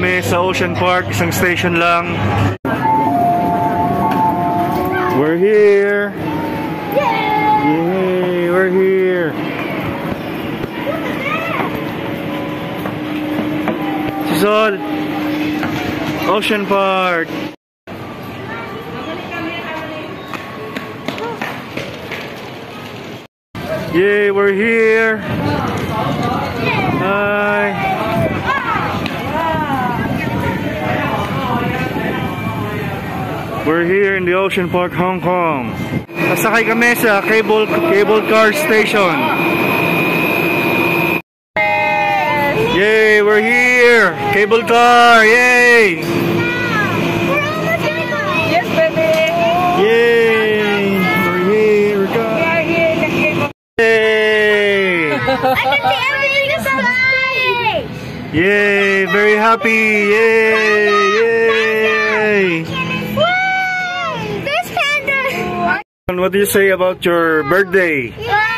kami sa Ocean Park, isang station lang. We're here! Yay! We're here! Sol! Ocean Park! Yay! We're here! Hi! We're here in the Ocean Park, Hong Kong. Nasakay kami sa cable car station. Yay, we're here! Cable car, yay! Yes, baby! Yay! We're here, we're going. We are here. Yay! I can see everything is alive! Yay! Very happy! Yay! Yay! What do you say about your birthday?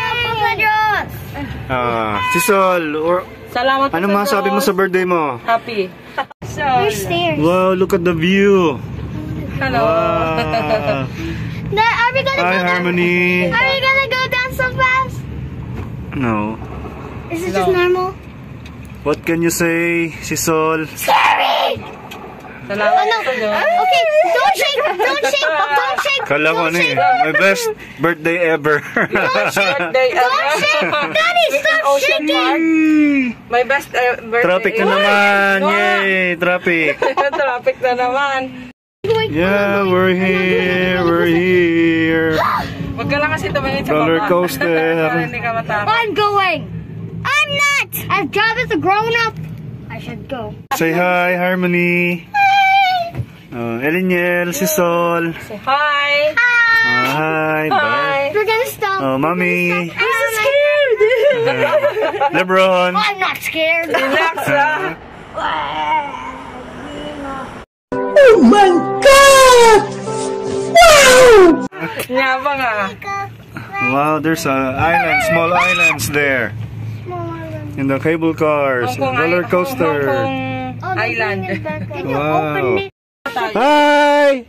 Si Sol, Salamat. ano masabi mo sa birthday mo? Happy. So, Wow, look at the view. hello. Wow. Are we gonna Hi, Harmony. Are we gonna go down so fast? No. Is it just normal? What can you say, si Sol? Scary! Salamat. Oh no. Okay, don't shake, don't shake, don't shake. Kala ko ano eh, my best birthday ever. Birthday Don't shake! Daddy, stop Ocean Park. shaking! My best birthday. Traffic na naman. Yay, traffic. Traffic na naman. Yeah, we're here. We're here. Huwag ka lang kasi tumingin sa baba. Roller coaster. Para hindi ka matakot. I'm going. I'm not. As God is a grown-up, I should go. Say hi, Harmony. Eliniel, si Sol. Say hi. Hi, bye. Hi. We're gonna stop. Oh, Mommy. I'm so scared. Lebron. I'm not scared. Relax, ah. Oh my God! Wow! Nyabang ah. Wow, there's island, small islands there. In the cable cars, Hong Kong roller coaster. Hong Kong Island. Wow. Hi!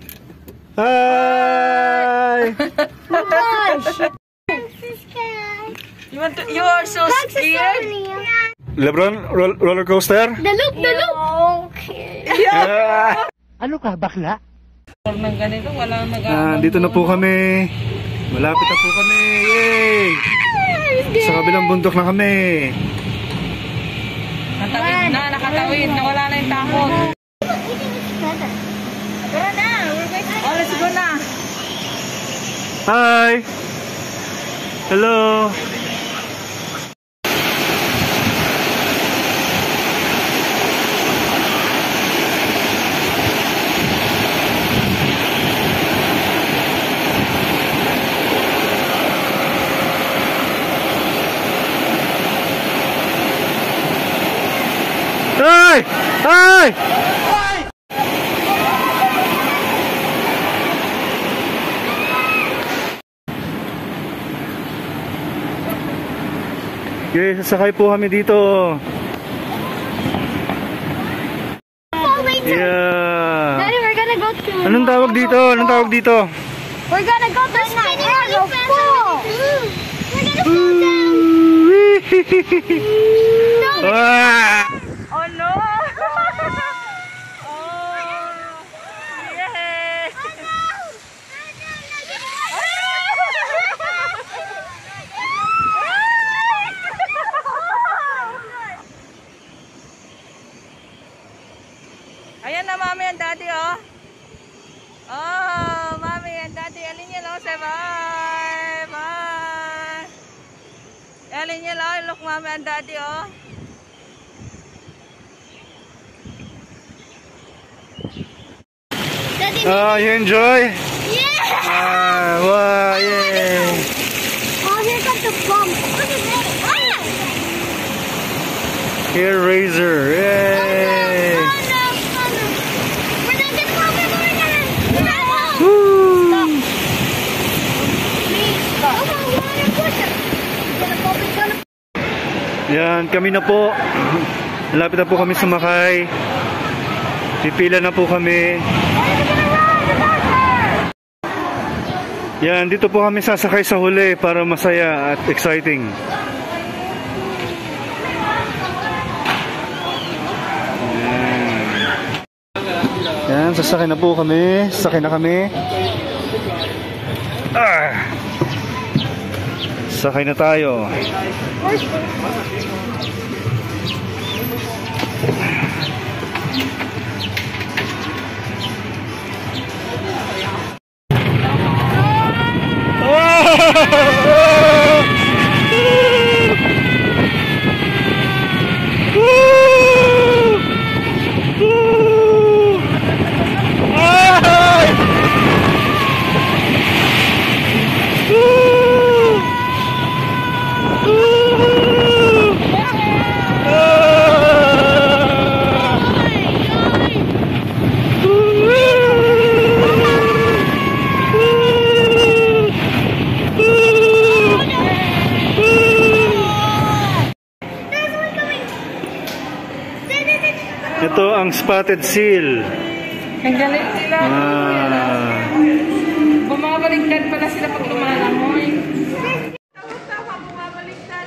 Hi! You are so scared. Lebron, roller coaster? The loop, the loop. Yeah. Ano ka, bakla? Nang ganito, walang nag-aamang. Dito na po kami. Malapit na po kami. Yay! Sa kabilang bundok na kami. Nakatawid na, nakatawid. Nawala na yung takot. Tara na, oh, let's go na. Hi! Hello! Hi! Hi! Okay, sasakay po kami dito. Yeah. Daddy, we're gonna go to. Anong tawag dito? Anong tawag dito? We're gonna go to Niagara Falls. We're gonna fall down. Ah! Oh no! Oh! Yay! Ayan na, Mami and Daddy, oh. Oh, Mami and Daddy. Alin niya, oh. Say bye. Bye. Alin niya, oh. Look, Mami and Daddy, oh. You enjoy? Yeah. Wow, yay! Oh, here comes the bump. Look at that. Here, Razor, yay! Oh, no. We're not gonna go. We're not gonna. Woo! Stop. Please stop. Come on, water pusher. It's gonna Yan, kami na po. Malapit na po kami sumakay. Pipila na po kami. Yan, dito po kami sasakay sa huli para masaya at exciting. Yan, sasakay na po kami. Sasakay na kami. Sakay na tayo. Ito ang spotted seal. Ang galing nila. Bumabaliktad pala sila pag lumalangoy. Tama, bumabaliktad.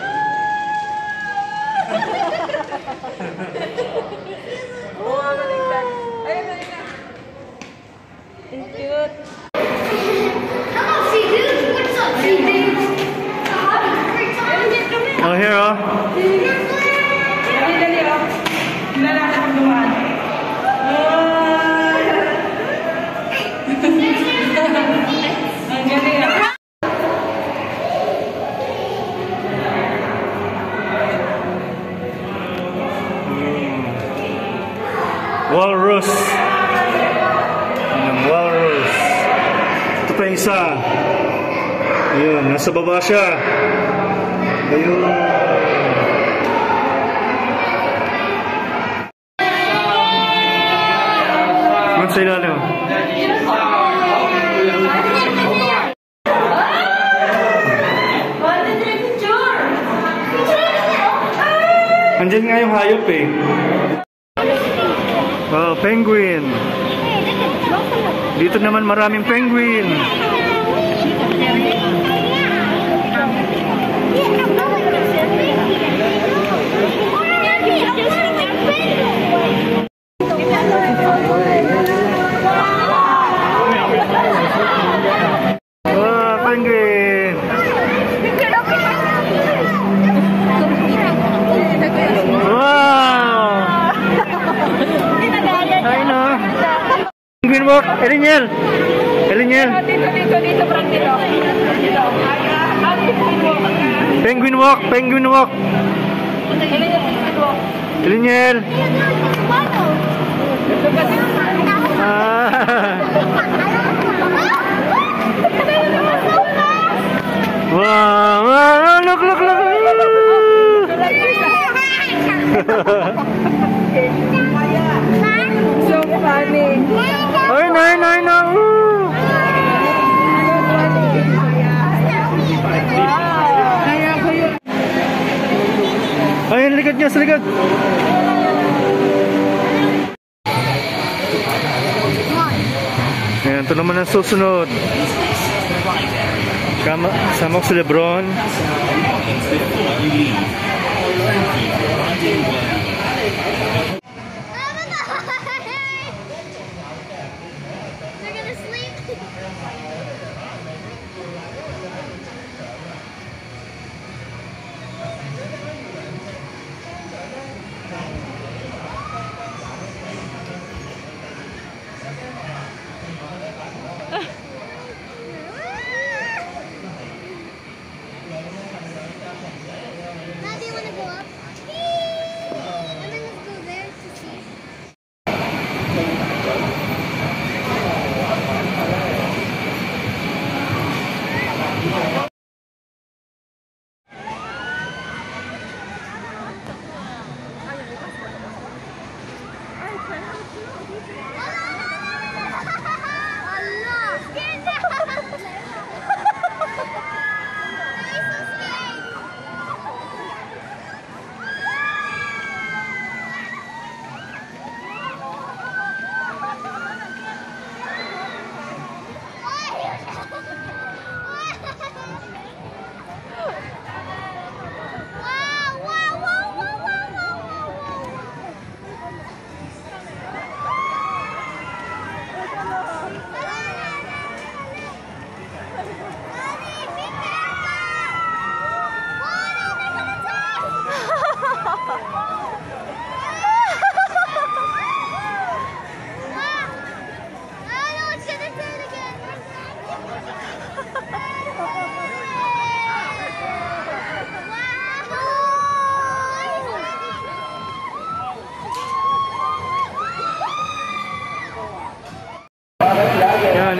Bumabaliktad. Ayun na, ayun na. Ang cute. Oh, here, oh. Dali, oh. Lalaki pag lumaan. Ang galing, ah. Walrus. Walrus. Ito pa yung isa. Ayun, nasa baba siya. Ayun. Sa ilalim. Andiyan nga yung hayop eh. Wow, penguin. Dito naman maraming penguin. Penguin. Wow. Ay no. Penguin walk, Elinyel. Elinyel. Dito, Frank, dito. Penguin walk, penguin walk. Elinyel. Wow, wow, look. So funny. Ay, no. Ayun, likod niya, sa likod. Ayan, ito naman ang susunod. Sama ko si Lebron. They're gonna sleep. Now, do you want to go up?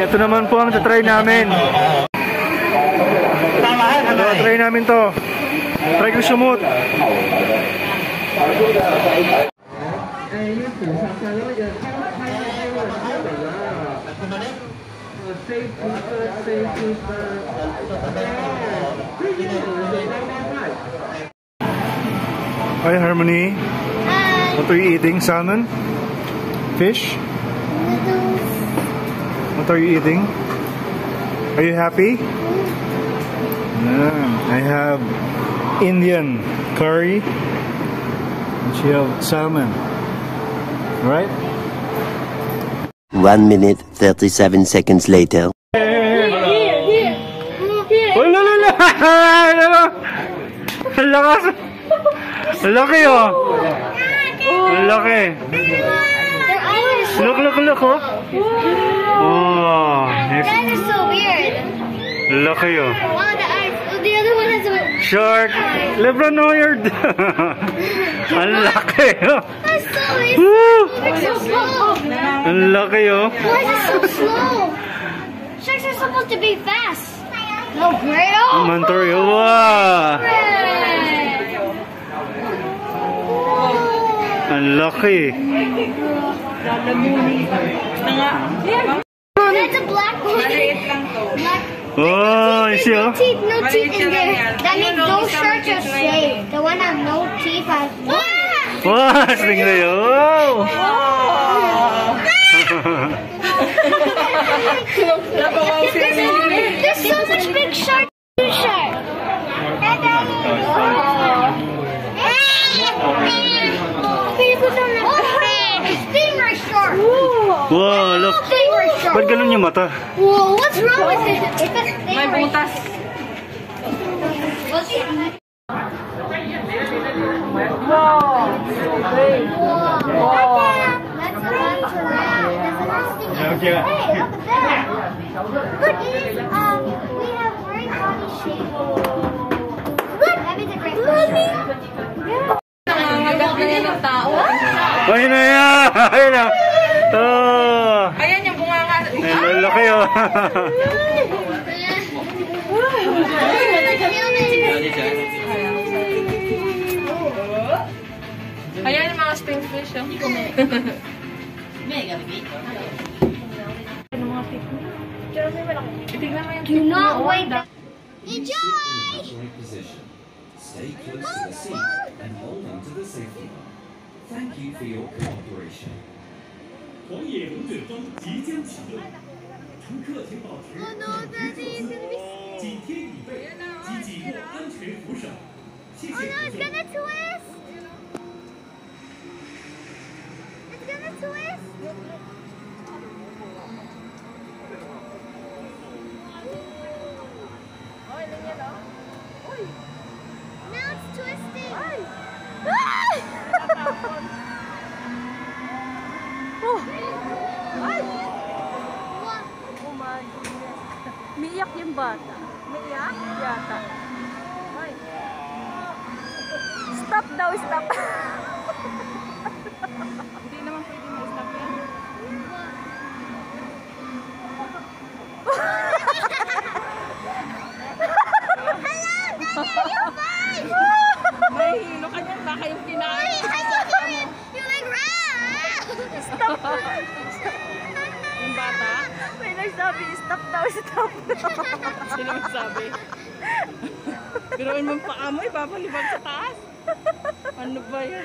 ito naman po ang try namin. Ito, try namin to. Try ko sumut. Hi Harmony, what are you eating? Salmon? Fish? What are you eating? Are you happy? I have Indian curry and she have salmon. Alright? 1 minute 37 seconds later. Ang lakas! Ang laki oh! Ang laki! Look oh! Oh! That is so weird. Ang laki oh! Wow, the eyes. Oh, the other one has a Shark! Lebron Noyard! Ang laki oh! That's so weird. Woo! It's so slow. Ang laki oh! Why is it so slow? Sharks are supposed to be fast. No, Grado. Montorio! Wow! Ang laki! That's a black one. Black. Oh, you see oh! No teeth in there. That means those sharks are safe. The one that have no teeth has. Wow! Stingray oh! There's so much big shark. Shark. Stingray shark. Wow, look! Stingray shark. Ba't ganun yung mata? Whoa, what's wrong with it? It's a May stingray. butas. What's it? Okay. Hey, look at that. Look, it is, we have great body shape. Look, that means a great body shape. Nangangagat na yan ng tao. Ayun na yan! Ayun na! Oh! Ayan yung bunganga. Ang laki oh! Ayan yung mga springfish. Oh. Do not wait. Enjoy! Position. Stay close to the seat and hold on to the safety line. Thank you for your cooperation. 狂野龙卷风即将启动，乘客请保持安全坐姿，紧贴椅背，及紧握安全扶手。谢谢 Oh no, 乘 it's 坐。 gonna twist! It's gonna twist! Now it's twisting! Oh my goodness. Umiiyak yung bata. Umiiyak? Yata. Ay. Stop daw, stop. Hindi naman pwede ma-stop yan. May hilo ka niyan, baka yung kinain. You're like, rah! Stop. Yung bata? May nagsabi, stop daw, stop. Sino magsabi? Biruin mong paamoy, babaliban sa taas. Ano ba yan?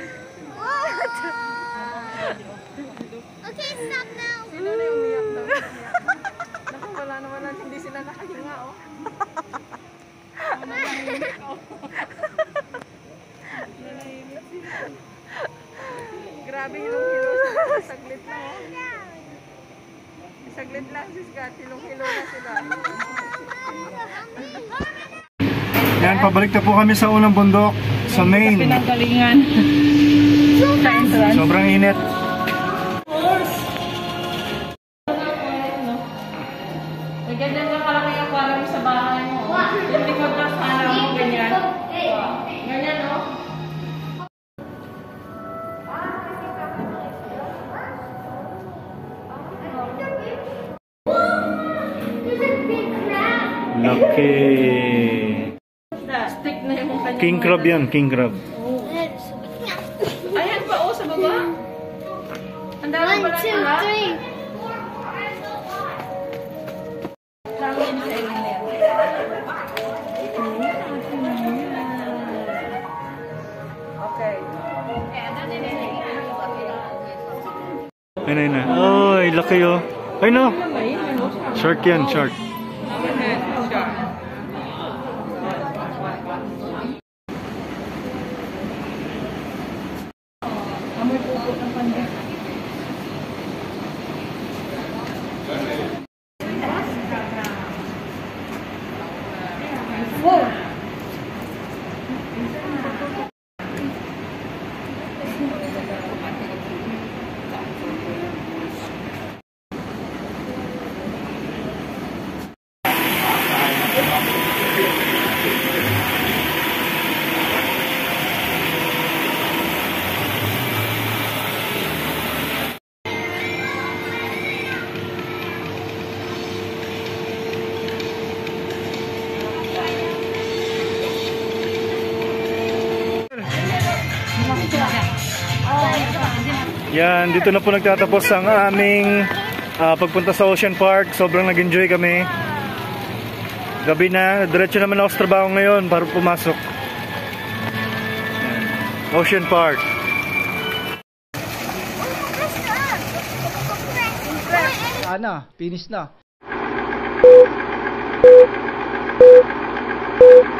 Okay, stop now! Sino na yung umiyak daw? Naku, wala na wala. Hindi sila nakahinga, oh. Nanahimik, oh. Nanahimik sila. Grabe yung hilo sila. Saglit lang, oh. Saglit lang, sis Kat. Hilong-hilo na sila. Yan, pabalik na po kami sa unang bundok sa Maine. Pinanggalingan. Sa entrance. Sobrang init. May ganyan ka kalaki yung aquarium sa bahay mo. Yung likod na sana mo ganyan. Ganyan, no? Laki. Stick na yung kanyang King crab yan, king crab. Ayan pa, oh, sa baba. Ang dami 1, pala 2, sila. 3. Dami yun sa ilin na yan. Okay. Ayun, ayun na. Oh, ay, laki oh. Ay no. Shark yan, shark. Amoy pupo ng panda. Yan, dito na po nagtatapos ang aming pagpunta sa Ocean Park. Sobrang nag-enjoy kami. Gabi na, diretso naman ako sa trabaho ngayon para pumasok. Yan. Ocean Park. Finish na.